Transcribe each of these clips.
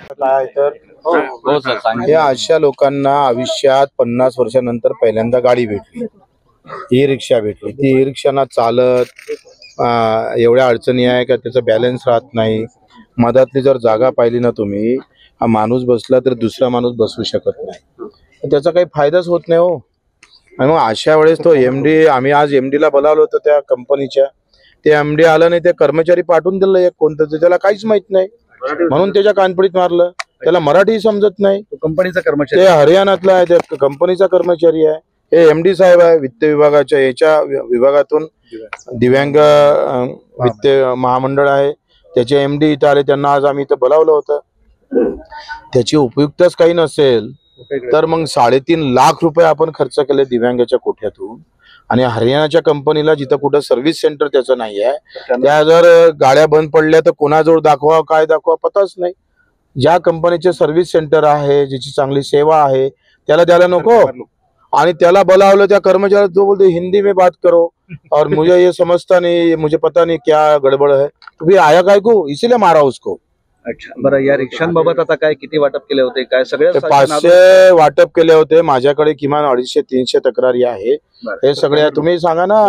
काय तर हो सर सांगा. या अशा लोकांना आयुष्यात 50 वर्षानंतर पहिल्यांदा गाडी भेटली, ई रिक्षा भेटली. ती ई रिक्षाना चालत एवढ्या अडचणी आहे का त्याचा बॅलन्स राहत नाही. मधातली जर जागा पाहिली ना तुम्ही, हा माणूस बसला तर दुसरा माणूस बसू शकत नाही, त्याचा काही फायदाच होत नाही हो. आणि मग अशा वेळेस तो एमडी, आम्ही आज एमडीला बोलावलं होतं त्या कंपनीच्या, ते एमडी आलं नाही, ते कर्मचारी पाठवून दिलं एक कोणतं, त्याला काहीच माहित नाही म्हणून त्याच्या कानपडीत मारलं. त्याला मराठी समजत नाही. कंपनीचा कर्मचारी, ते हरियाणातला आहे, त्या कंपनीचा कर्मचारी आहे. हे एमडी साहेब आहे वित्त विभागाच्या, याच्या विभागातून दिव्यांग वित्त महामंडळ आहे, त्याचे एमडी इथं आले. त्यांना आज आम्ही इथं बोलावलं होतं. त्याची उपयुक्तच काही नसेल तर मग 3.5 लाख रुपये आपण खर्च केले दिव्यांगाच्या कोठ्यातून. आणि हरियाणाच्या कंपनीला जिथं कुठं सर्व्हिस सेंटर त्याचं नाही आहे, त्या जर गाड्या बंद पडल्या तर कोणाजवळ दाखवा, काय दाखवा पताच नाही. ज्या कंपनीचे सर्व्हिस सेंटर आहे, ज्याची चांगली सेवा आहे, त्याला द्यायला नको. आणि त्याला बोलावलं, त्या कर्मचारी जो बोलते हिंदी में बात करो और मुझे ये समझता नहीं, मुझे पता नहीं क्या गड़बड़ है, तुम्ही आया काय को, इसीलिए मारा उसको. अच्छा, बरं, या रिक्षांबाबत आता काय किती वाटप केले होते, काय सगळे 500 वाटप केले होते. माझ्याकडे किमान 250-300 तक्रारी आहे. हे सगळे तुम्ही सांगा ना.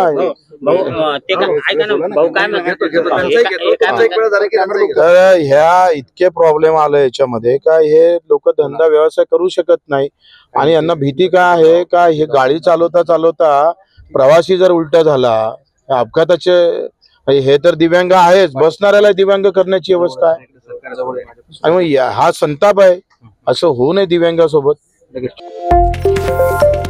तर ह्या इतके प्रॉब्लेम आले याच्यामध्ये का हे लोक धंदा व्यवसाय करू शकत नाही. आणि यांना भीती काय आहे का, हे गाडी चालवता चालवता प्रवासी जर उलटा झाला, अपघाताचे, हे तर दिव्यांग आहेच, बसणाऱ्याला दिव्यांग करण्याची व्यवस्था आहे. आणि मग हा संताप आहे, असं होऊ नये दिव्यांगासोबत.